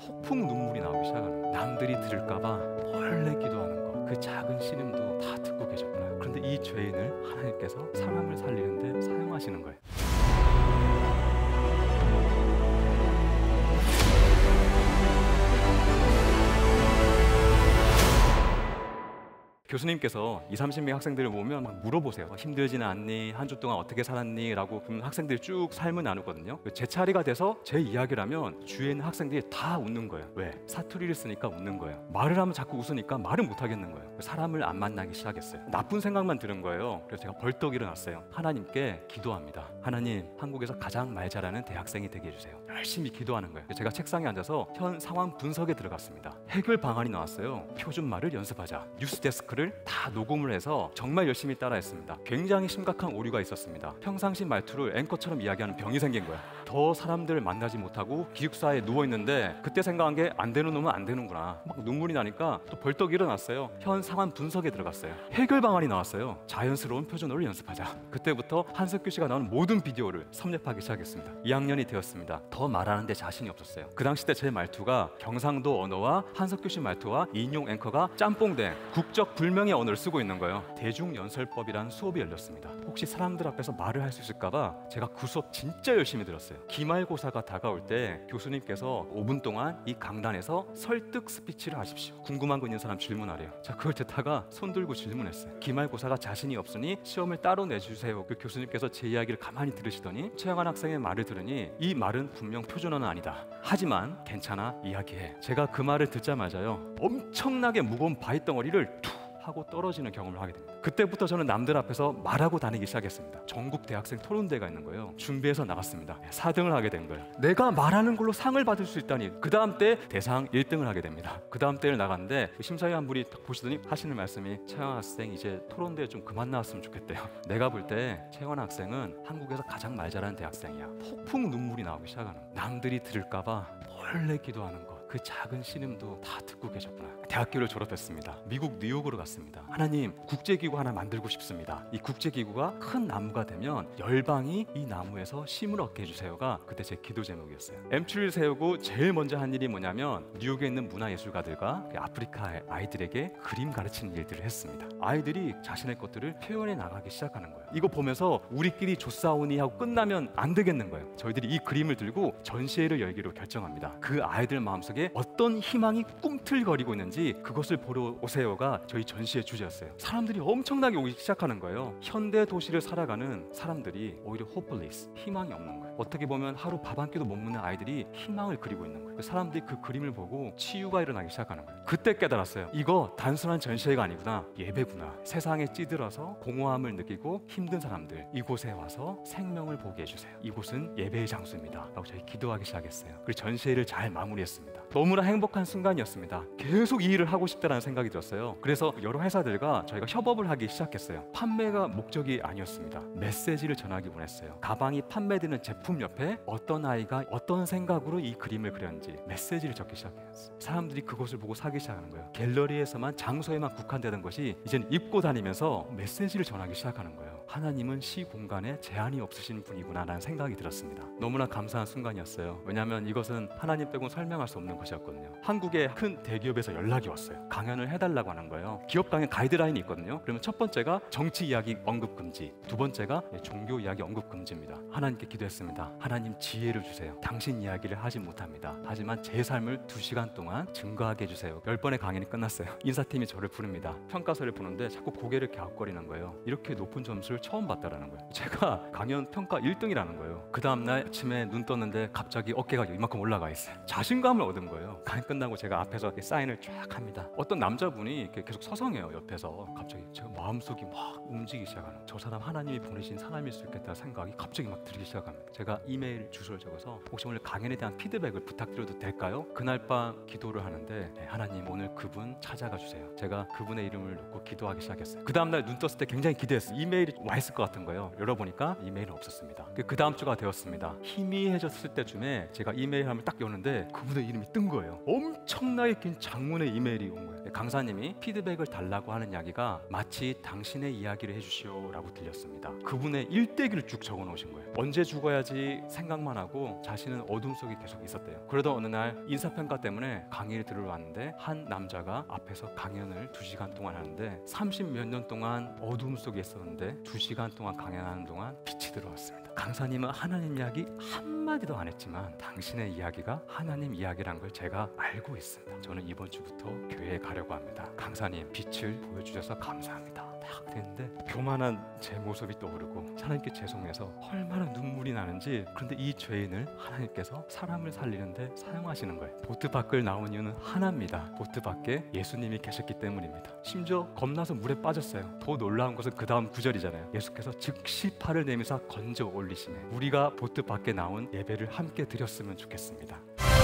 폭풍 눈물이 나오기 시작하는 거예요. 남들이 들을까봐 몰래 기도하는 거, 그 작은 신음도 다 듣고 계셨구나. 그런데 이 죄인을 하나님께서 사람을 살리는데 사용하시는 거예요. 교수님께서 20, 30명 학생들을 보면 막 물어보세요. 힘들지는 않니? 한 주 동안 어떻게 살았니? 라고 그러면 학생들이 쭉 삶을 나누거든요. 제 차례가 돼서 제 이야기를 하면 주위에 있는 학생들이 다 웃는 거예요. 왜? 사투리를 쓰니까 웃는 거예요. 말을 하면 자꾸 웃으니까 말을 못 하겠는 거예요. 사람을 안 만나기 시작했어요. 나쁜 생각만 드는 거예요. 그래서 제가 벌떡 일어났어요. 하나님께 기도합니다. 하나님, 한국에서 가장 말 잘하는 대학생이 되게 해주세요. 열심히 기도하는 거예요. 제가 책상에 앉아서 현 상황 분석에 들어갔습니다. 해결 방안이 나왔어요. 표준말을 연습하자. 뉴스데스크를 다 녹음을 해서 정말 열심히 따라했습니다. 굉장히 심각한 오류가 있었습니다. 평상시 말투를 앵커처럼 이야기하는 병이 생긴 거야. 더 사람들을 만나지 못하고 기숙사에 누워있는데 그때 생각한 게 안 되는 놈은 안 되는구나. 막 눈물이 나니까 또 벌떡 일어났어요. 현 상황 분석에 들어갔어요. 해결 방안이 나왔어요. 자연스러운 표준어를 연습하자. 그때부터 한석규 씨가 나오는 모든 비디오를 섭렵하기 시작했습니다. 2학년이 되었습니다. 더 말하는데 자신이 없었어요. 그 당시 때 제 말투가 경상도 언어와 한석규 씨 말투와 인용 앵커가 짬뽕된 국적 불명의 언어를 쓰고 있는 거예요. 대중연설법이라는 수업이 열렸습니다. 혹시 사람들 앞에서 말을 할 수 있을까봐 제가 그 수업 진짜 열심히 들었어요. 기말고사가 다가올 때 교수님께서 5분 동안 이 강단에서 설득 스피치를 하십시오. 궁금한 거 있는 사람 질문하래요. 자, 그걸 듣다가 손 들고 질문했어요. 기말고사가 자신이 없으니 시험을 따로 내주세요. 그 교수님께서 제 이야기를 가만히 들으시더니 최영한 학생의 말을 들으니 이 말은 분명 표준어는 아니다. 하지만 괜찮아, 이야기해. 제가 그 말을 듣자마자요, 엄청나게 무거운 바위덩어리를 툭 하고 떨어지는 경험을 하게 됩니다. 그때부터 저는 남들 앞에서 말하고 다니기 시작했습니다. 전국 대학생 토론대가 있는 거예요. 준비해서 나갔습니다. 4등을 하게 된 거예요. 내가 말하는 걸로 상을 받을 수 있다니. 그 다음 때 대상 1등을 하게 됩니다. 그 다음 때를 나갔는데 심사위원 분이 딱 보시더니 하시는 말씀이, 최영환 학생 이제 토론대에 좀 그만 나왔으면 좋겠대요. 내가 볼 때 최영환 학생은 한국에서 가장 말 잘하는 대학생이야. 폭풍 눈물이 나오기 시작하는 거예요. 남들이 들을까봐 몰래 기도하는 거, 그 작은 신음도 다 듣고 계셨구나. 대학교를 졸업했습니다. 미국 뉴욕으로 갔습니다. 하나님, 국제기구 하나 만들고 싶습니다. 이 국제기구가 큰 나무가 되면 열방이 이 나무에서 쉼을 얻게 해주세요가 그때 제 기도 제목이었어요. 엠추를 세우고 제일 먼저 한 일이 뭐냐면 뉴욕에 있는 문화예술가들과 아프리카 아이들에게 그림 가르치는 일들을 했습니다. 아이들이 자신의 것들을 표현해 나가기 시작하는 거예요. 이거 보면서 우리끼리 조싸우니 하고 끝나면 안 되겠는 거예요. 저희들이 이 그림을 들고 전시회를 열기로 결정합니다. 그 아이들 마음속에 어떤 희망이 꿈틀거리고 있는지 그것을 보러 오세요가 저희 전시의 주제였어요. 사람들이 엄청나게 오기 시작하는 거예요. 현대 도시를 살아가는 사람들이 오히려 hopeless, 희망이 없는 거예요. 어떻게 보면 하루 밥 한 끼도 못 먹는 아이들이 희망을 그리고 있는 거예요. 사람들이 그 그림을 보고 치유가 일어나기 시작하는 거예요. 그때 깨달았어요. 이거 단순한 전시회가 아니구나, 예배구나. 세상에 찌들어서 공허함을 느끼고 힘든 사람들, 이곳에 와서 생명을 보게 해주세요. 이곳은 예배의 장소입니다 라고 저희 기도하기 시작했어요. 그리고 전시회를 잘 마무리했습니다. 너무나 행복한 순간이었습니다. 계속 이 일을 하고 싶다는 생각이 들었어요. 그래서 여러 회사들과 저희가 협업을 하기 시작했어요. 판매가 목적이 아니었습니다. 메시지를 전하기 원했어요. 가방이 판매되는 제품 옆에 어떤 아이가 어떤 생각으로 이 그림을 그렸는지 메시지를 적기 시작했어요. 사람들이 그것을 보고 사기 시작하는 거예요. 갤러리에서만, 장소에만 국한되던 것이 이제는 입고 다니면서 메시지를 전하기 시작하는 거예요. 하나님은 시 공간에 제한이 없으신 분이구나 라는 생각이 들었습니다. 너무나 감사한 순간이었어요. 왜냐하면 이것은 하나님 빼고는 설명할 수 없는 것이었거든요. 한국의 큰 대기업에서 연락이 왔어요. 강연을 해달라고 하는 거예요. 기업 강연 가이드라인이 있거든요. 그러면 첫 번째가 정치 이야기 언급 금지, 두 번째가 종교 이야기 언급 금지입니다. 하나님께 기도했습니다. 하나님, 지혜를 주세요. 당신 이야기를 하지 못합니다. 하지만 제 삶을 2시간 동안 증거하게 해주세요. 10번의 강연이 끝났어요. 인사팀이 저를 부릅니다. 평가서를 보는데 자꾸 고개를 갸웃거리는 거예요. 이렇게 높은 점수를 처음 봤다라는 거예요. 제가 강연 평가 1등이라는 거예요. 그 다음날 아침에 눈 떴는데 갑자기 어깨가 이만큼 올라가 있어요. 자신감을 얻은 거예요. 강연 끝나고 제가 앞에서 이렇게 사인을 쫙 합니다. 어떤 남자분이 이렇게 계속 서성해요. 옆에서. 갑자기 제가 마음속이 막 움직이기 시작하는 거예요. 저 사람 하나님이 보내신 사람일 수 있겠다는 생각이 갑자기 막 들기 시작합니다. 제가 이메일 주소를 적어서 혹시 오늘 강연에 대한 피드백을 부탁드려도 될까요? 그날 밤 기도를 하는데, 네, 하나님 오늘 그분 찾아가 주세요. 제가 그분의 이름을 놓고 기도하기 시작했어요. 그 다음날 눈 떴을 때 굉장히 기대했어요. 이메일이 와 있을 것 같은 거예요. 열어보니까 이메일은 없었습니다. 그 다음 주가 되었습니다. 희미해졌을 때쯤에 제가 이메일함을 딱 여는데 그분의 이름이 뜬 거예요. 엄청나게 긴 장문의 이메일이 온 거예요. 강사님이 피드백을 달라고 하는 이야기가 마치 당신의 이야기를 해주시오라고 들렸습니다. 그분의 일대기를 쭉 적어놓으신 거예요. 언제 죽어야지 생각만 하고 자신은 어둠 속에 계속 있었대요. 그러던 어느 날 인사평가 때문에 강의를 들으러 왔는데 한 남자가 앞에서 강연을 2시간 동안 하는데 30 몇 년 동안 어둠 속에 있었는데 2시간 동안 강연하는 동안 빛이 들어왔습니다. 강사님은 하나님 이야기 한마디도 안 했지만 당신의 이야기가 하나님 이야기란 걸 제가 알고 있습니다. 저는 이번 주부터 교회에 가려고 합니다. 강사님 빛을 보여주셔서 감사합니다. 딱 됐는데 교만한 제 모습이 떠오르고 하나님께 죄송해서 얼마나 눈물이 나는지. 그런데 이 죄인을 하나님께서 사람을 살리는데 사용하시는 거예요. 보트 밖을 나온 이유는 하나입니다. 보트 밖에 예수님이 계셨기 때문입니다. 심지어 겁나서 물에 빠졌어요. 더 놀라운 것은 그 다음 구절이잖아요. 예수께서 즉시 팔을 내미사 건져 올리시네. 우리가 보트 밖에 나온 예배를 함께 드렸으면 좋겠습니다.